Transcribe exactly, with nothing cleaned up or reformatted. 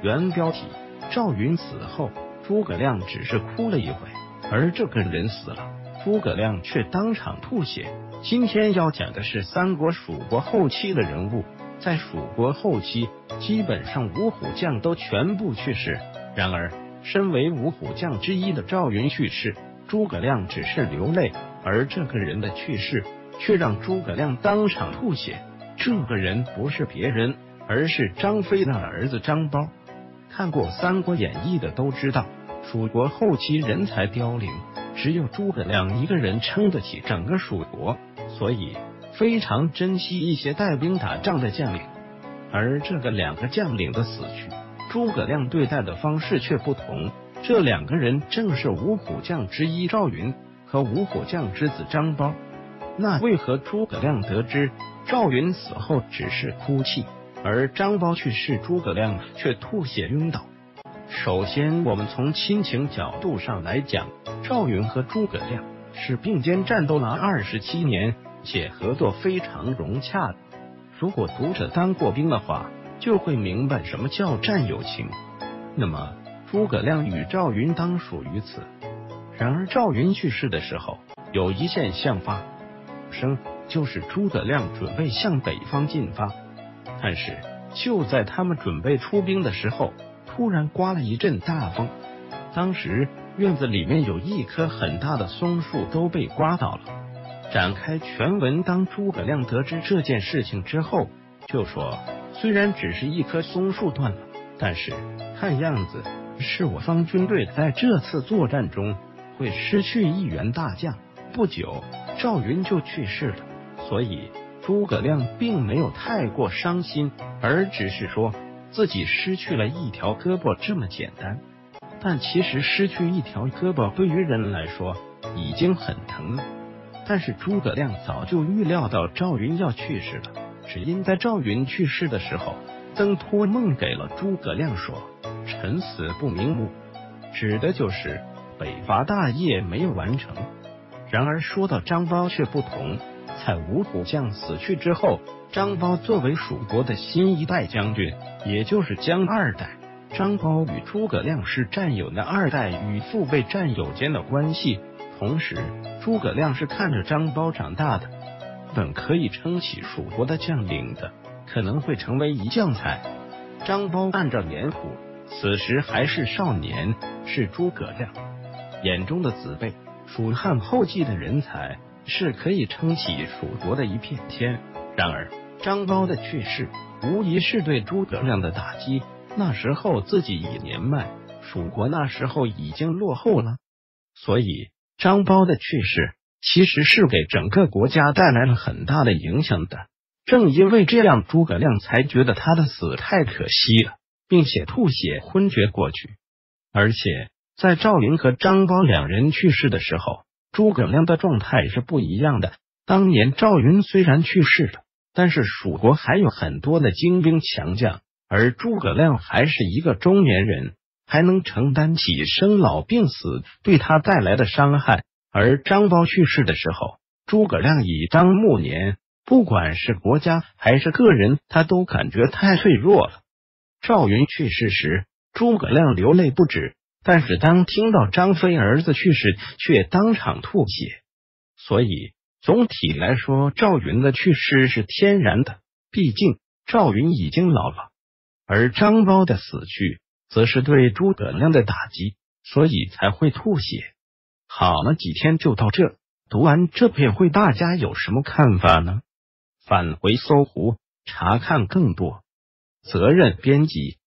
原标题：赵云死后，诸葛亮只是哭了一回，而这个人死了，诸葛亮却当场吐血。今天要讲的是三国蜀国后期的人物。在蜀国后期，基本上五虎将都全部去世。然而，身为五虎将之一的赵云去世，诸葛亮只是流泪，而这个人的去世却让诸葛亮当场吐血。这个人不是别人，而是张飞的儿子张苞。看过《三国演义》的都知道，蜀国后期人才凋零，只有诸葛亮一个人撑得起整个蜀国，所以非常珍惜一些带兵打仗的将领。而这个两个将领的死去，诸葛亮对待的方式却不同。这两个人正是五虎将之一赵云和五虎将之子张苞。那为何诸葛亮得知赵云死后只是哭泣，而张苞去世诸葛亮却吐血晕倒？首先，我们从亲情角度上来讲，赵云和诸葛亮是并肩战斗了二十七年，且合作非常融洽的。如果读者当过兵的话，就会明白什么叫战友情。那么诸葛亮与赵云当属于此。然而赵云去世的时候，有一现象发生，就是诸葛亮准备向北方进发。但是就在他们准备出兵的时候，突然刮了一阵大风。当时院子里面有一棵很大的松树都被刮倒了。展开全文，当诸葛亮得知这件事情之后，就说虽然只是一棵松树断了，但是看样子是我方军队在这次作战中会失去一员大将。不久赵云就去世了，所以诸葛亮并没有太过伤心，而只是说自己失去了一条胳膊这么简单。但其实失去一条胳膊对于人来说已经很疼了。但是诸葛亮早就预料到赵云要去世了，只因在赵云去世的时候，曾托梦给了诸葛亮说：“臣死不瞑目”，指的就是北伐大业没有完成。然而说到张苞却不同，在五虎将死去之后，张苞作为蜀国的新一代将军，也就是姜二代，张苞与诸葛亮是战友的二代与父辈战友间的关系。同时诸葛亮是看着张苞长大的，本可以撑起蜀国的将领的，可能会成为一将才。张苞按照年谱，此时还是少年，是诸葛亮眼中的子辈，蜀汉后继的人才，是可以撑起蜀国的一片天。然而张苞的去世无疑是对诸葛亮的打击，那时候自己已年迈，蜀国那时候已经落后了，所以张苞的去世其实是给整个国家带来了很大的影响的。正因为这样，诸葛亮才觉得他的死太可惜了，并且吐血昏厥过去。而且在赵云和张苞两人去世的时候，诸葛亮的状态是不一样的。当年赵云虽然去世了，但是蜀国还有很多的精兵强将，而诸葛亮还是一个中年人，还能承担起生老病死对他带来的伤害。而张苞去世的时候，诸葛亮已当暮年，不管是国家还是个人，他都感觉太脆弱了。赵云去世时，诸葛亮流泪不止，但是当听到张飞儿子去世，却当场吐血。所以总体来说，赵云的去世是天然的，毕竟赵云已经老了。而张苞的死去则是对诸葛亮的打击，所以才会吐血。好了，几天就到这。读完这篇会，大家有什么看法呢？返回搜狐查看更多。责任编辑